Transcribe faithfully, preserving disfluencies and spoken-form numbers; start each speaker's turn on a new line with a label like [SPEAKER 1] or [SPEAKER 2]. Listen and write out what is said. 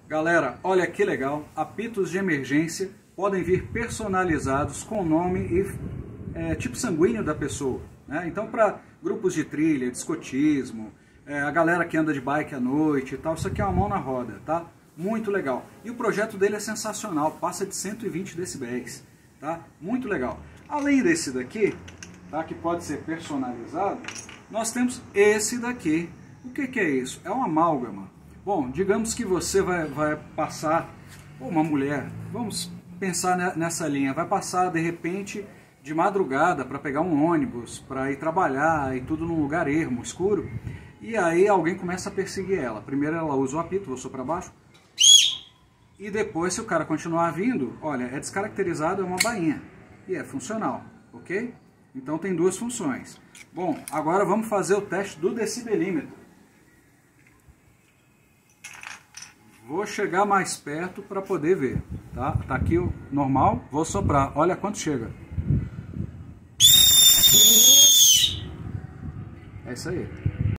[SPEAKER 1] Galera, olha que legal, apitos de emergência podem vir personalizados com o nome e é, tipo sanguíneo da pessoa, né? Então, para grupos de trilha, de escotismo, é, a galera que anda de bike à noite e tal, isso aqui é uma mão na roda, tá? Muito legal. E o projeto dele é sensacional, passa de cento e vinte decibéis, tá? Muito legal. Além desse daqui, tá, que pode ser personalizado, nós temos esse daqui. O que que é isso? É uma amálgama. Bom, digamos que você vai, vai passar, ou uma mulher, vamos pensar nessa linha, vai passar de repente de madrugada para pegar um ônibus, para ir trabalhar e tudo num lugar ermo, escuro, e aí alguém começa a perseguir ela. Primeiro ela usa o apito, vou soprar baixo, e depois, se o cara continuar vindo, olha, é descaracterizado, é uma bainha, e é funcional, ok? Então tem duas funções. Bom, agora vamos fazer o teste do decibelímetro. Vou chegar mais perto para poder ver, tá? Tá aqui o normal, vou soprar. Olha quanto chega. É isso aí.